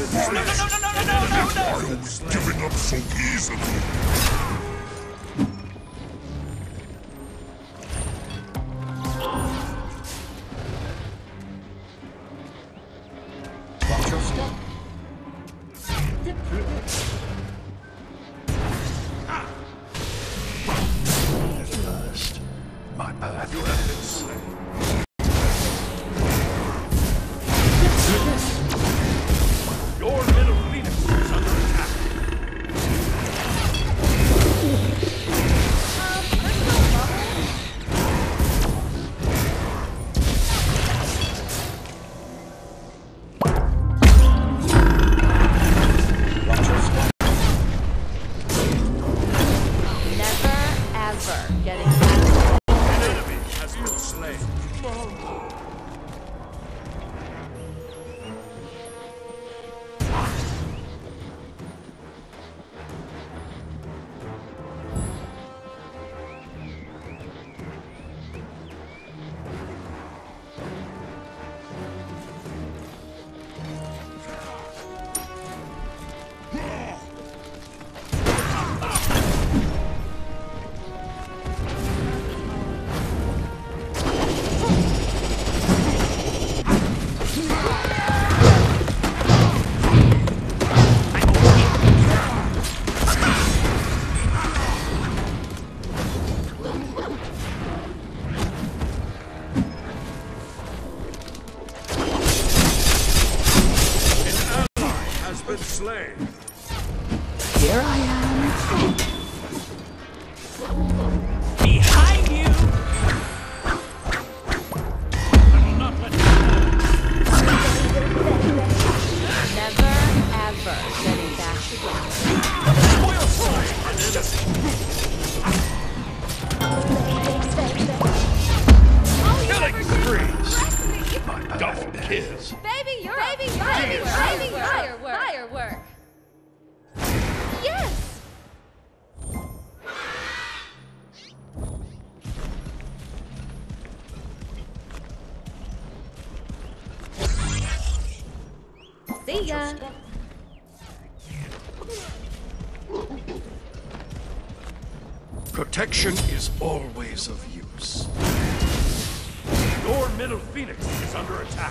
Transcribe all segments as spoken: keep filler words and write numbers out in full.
No, no, no, no, no, no, no, no, no! I was giving up so easily. Watch your step. First, my path. You have been slain. Your middle Phoenix is under attack. Watch your step. Never ever getting back. An enemy has been slain. Been slain. Here I am. Behind you! I will not let you Never ever getting back together. spoil killing spree! Double kills. Baby, you're baby, you're baby, you're firework. Firework. Yes. See ya. Protection is always of use. Your middle Phoenix is under attack.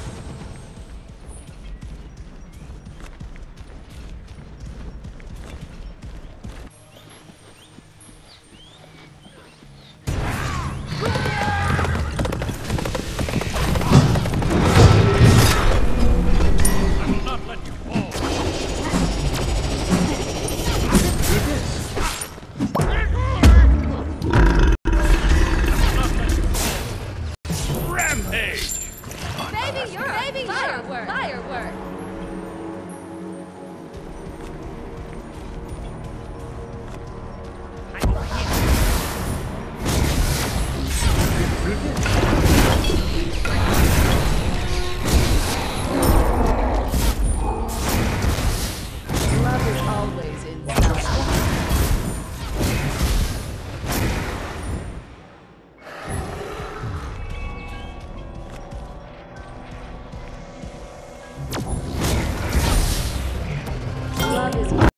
I will not let you fall. Rampage! Baby, you're baby, firework. Firework. Love is always in sight. Love is always in sight.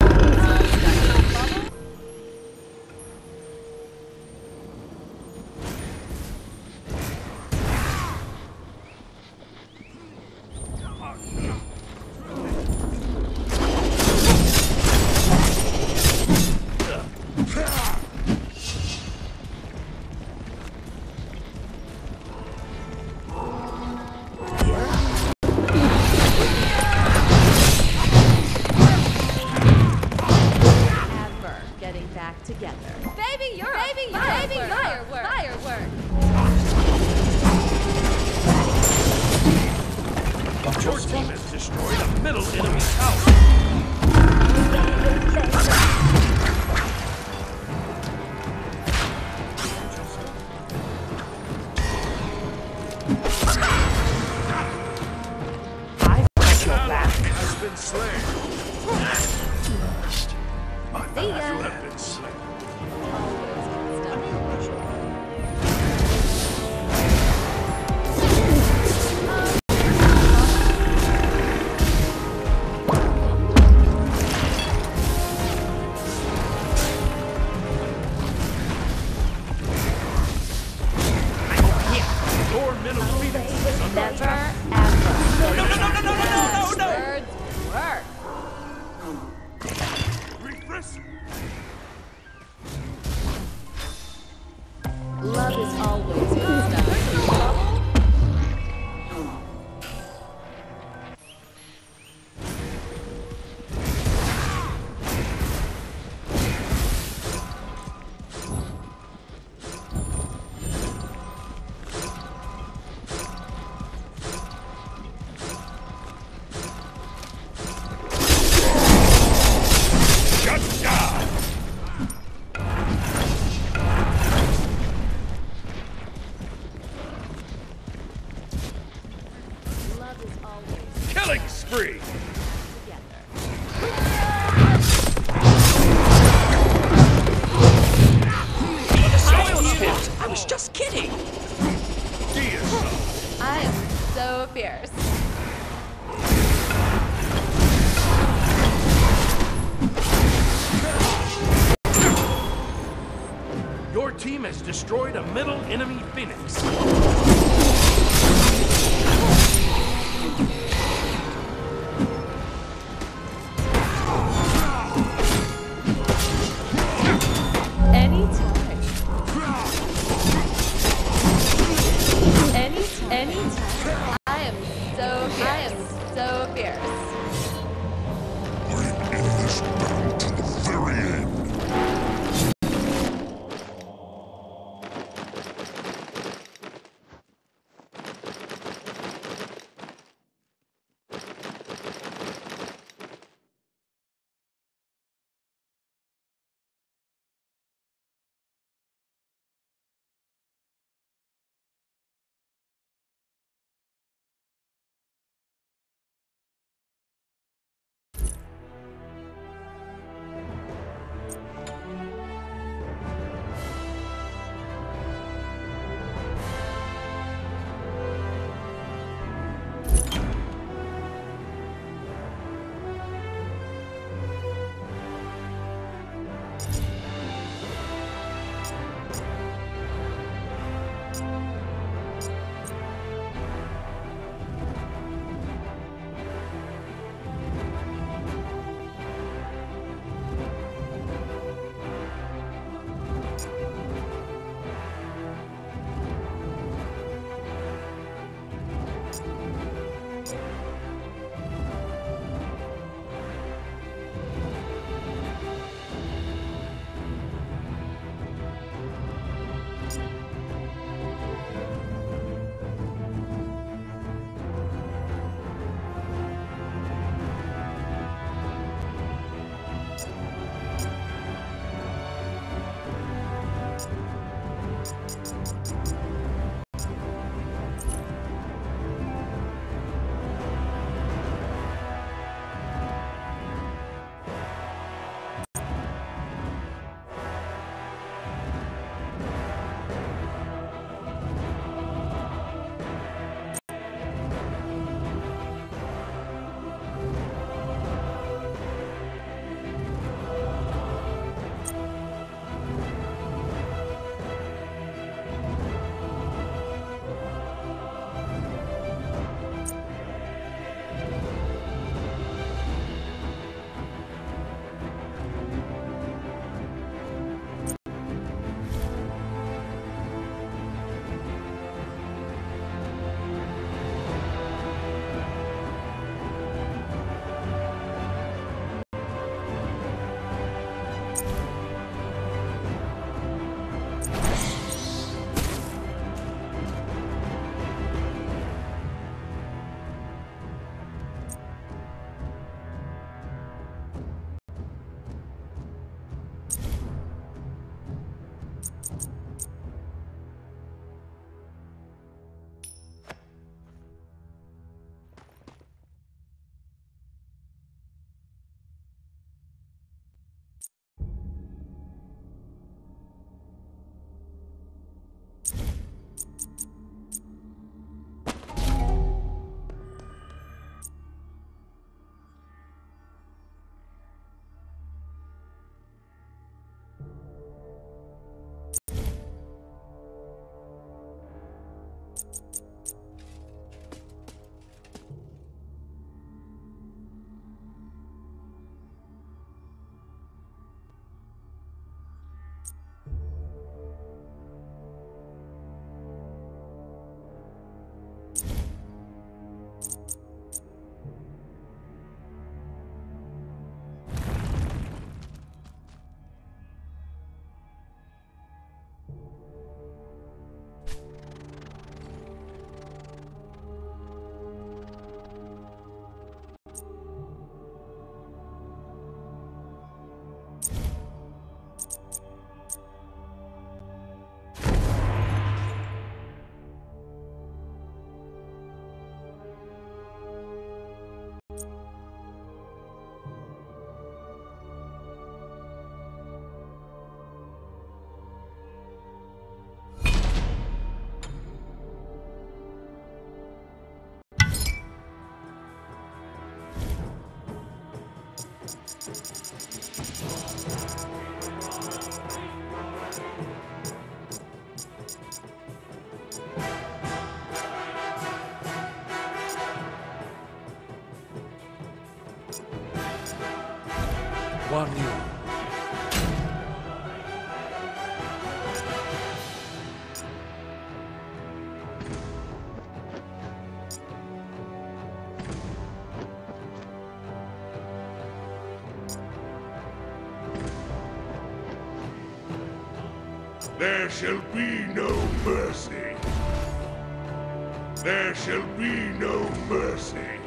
Ever getting back together. Baby, you're baby, you're baby, firework. Firework. Your team has destroyed a middle enemy's house. I've got your Ally back. has been slain. First, my See You ya. have been slain. team has destroyed a middle enemy Phoenix. Anytime. Any, anytime. I am so fierce. I am so fierce. I'm in this battle to the very end. Guan Yu. There shall be no mercy. There shall be no mercy.